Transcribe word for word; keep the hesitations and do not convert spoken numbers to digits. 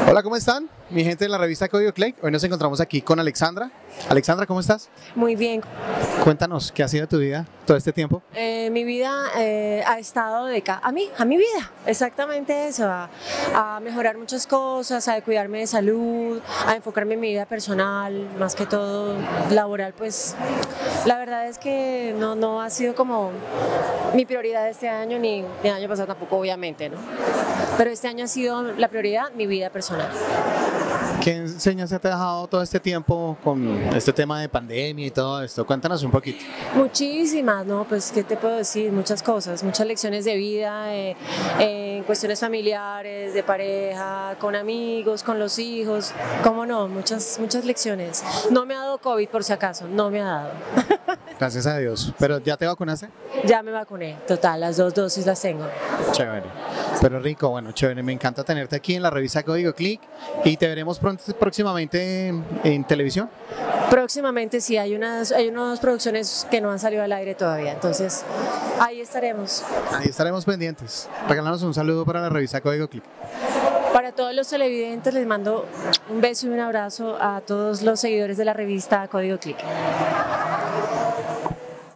Hola, ¿cómo están? Mi gente de la revista Código Click. Hoy nos encontramos aquí con Alexandra. Alexandra, ¿cómo estás? Muy bien. Cuéntanos, ¿qué ha sido tu vida todo este tiempo? Eh, mi vida eh, ha estado dedicada a mí, a mi vida, exactamente eso, a, a mejorar muchas cosas, a cuidarme de salud, a enfocarme en mi vida personal, más que todo laboral, pues la verdad es que no, no ha sido como mi prioridad este año, ni el año pasado tampoco, obviamente, ¿no? Pero este año ha sido la prioridad, mi vida personal. ¿Qué enseñanza te ha dejado todo este tiempo con este tema de pandemia y todo esto? Cuéntanos un poquito. Muchísimas, ¿no? Pues, ¿qué te puedo decir? Muchas cosas, muchas lecciones de vida, eh, eh, en cuestiones familiares, de pareja, con amigos, con los hijos, ¿cómo no? Muchas, muchas lecciones. No me ha dado COVID, por si acaso, no me ha dado. Gracias a Dios. ¿Pero ya te vacunaste? Ya me vacuné, total, las dos dosis las tengo. Chévere. Pero rico, bueno, chévere. Me encanta tenerte aquí en la revista Código Click y te veremos pronto, próximamente en, en televisión. Próximamente sí, hay unas, hay unas producciones que no han salido al aire todavía, entonces ahí estaremos. Ahí estaremos pendientes. Regálanos un saludo para la revista Código Click. Para todos los televidentes les mando un beso y un abrazo a todos los seguidores de la revista Código Click.